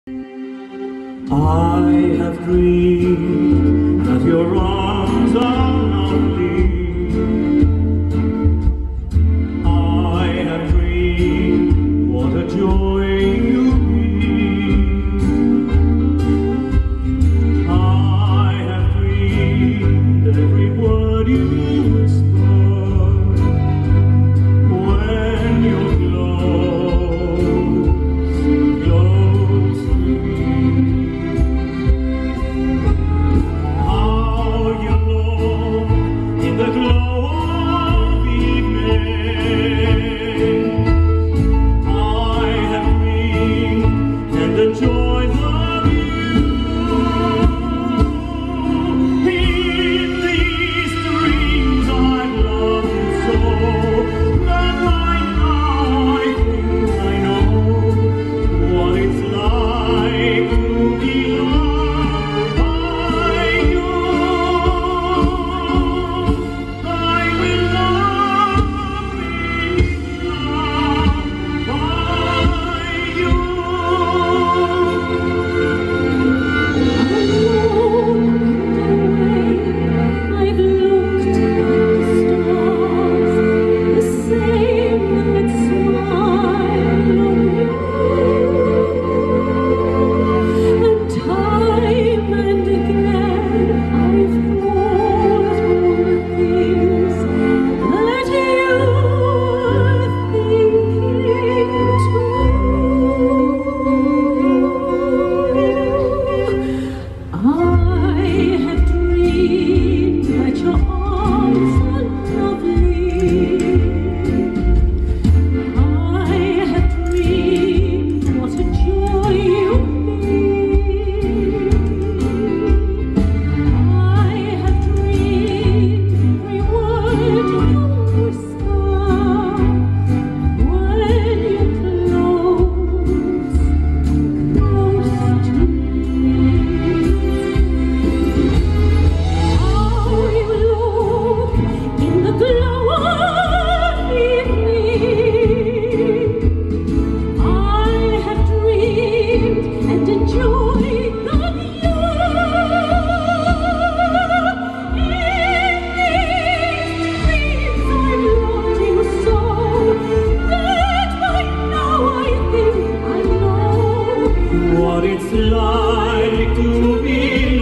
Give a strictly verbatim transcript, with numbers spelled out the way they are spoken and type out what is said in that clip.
I have dreamed that your arms are lovely. I have dreamed what a joy you bring. I have dreamed every word you whisper when you're close, close to me. The glow of evening, I have dreamed and the joys of you. In these dreams I've loved you so that right now I think I know what it's like to be loved by you. What it's like to be